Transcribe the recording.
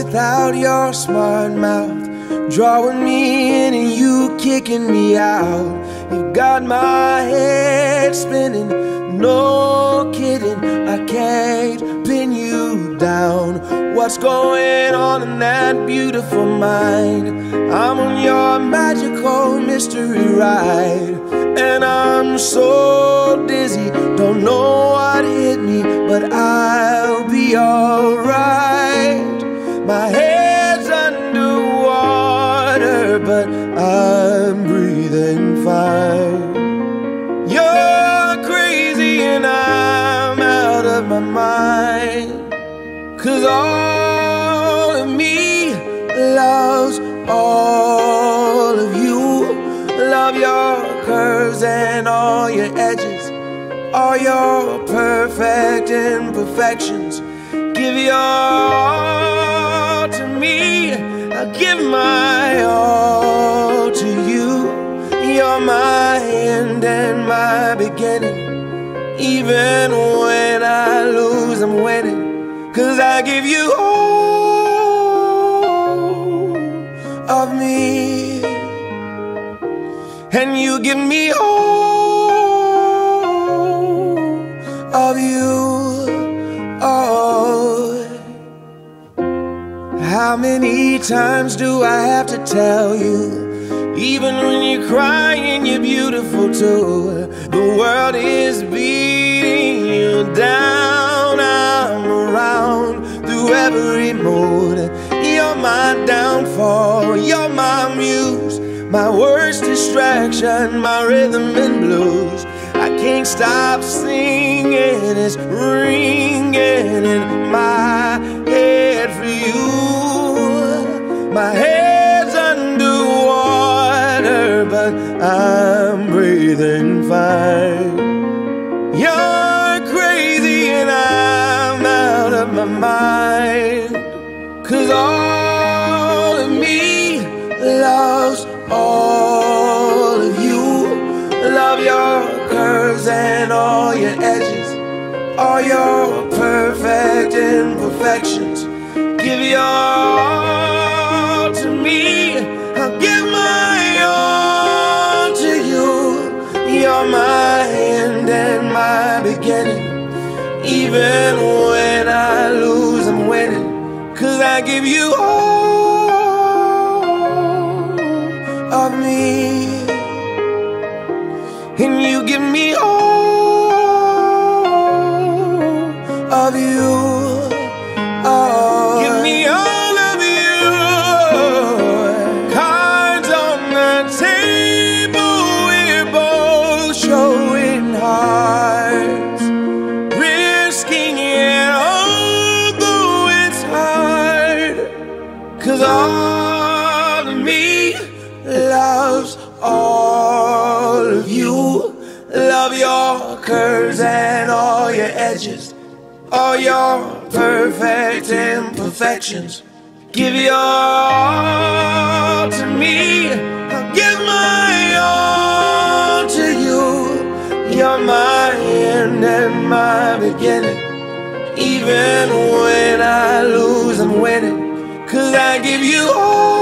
without your smart mouth, drawing me in and you kicking me out. You got my head spinning, no kidding, I can't pin you down. What's going on in that beautiful mind? I'm on your magical mystery ride, and I'm so dizzy, don't know what hit me, but I'll be alright. My head's underwater, but I'm breathing fine. You're crazy and I'm out of my mind, 'cause all of me loves all of you. Love your curves and all your edges, all your perfect imperfections. Give your all to me, I'll give my all to you. You're my end and my beginning. Even when I lose, I'm winning, 'cause I give you all of me, and you give me all of you. Oh, how many times do I have to tell you? Even when you're crying, you're beautiful too. The world is beating you down. I'm around through every mood. You're my downfall, you're my muse, my worst distraction, my rhythm and blues. I can't stop singing, it's ringing in my head for you. My head's underwater, but I'm breathing fine. You're crazy and I'm out of my mind, 'cause all of me loves all of you. Love your curves and all your edges, all your perfect imperfections. Give your all to me, I'll give my all to you. You're my end and my beginning. Even when I lose, I'm winning, 'cause I give you all of me, and you give me all of you. Oh, give me all of you. Cards on the table, we're both showing hearts, risking it although it's hard, 'cause all of me loves all of you. Love your curves and all your edges, all your perfect imperfections. Give your all to me, I'll give my all to you. You're my end and my beginning. Even when I lose, I'm winning, 'cause I give you all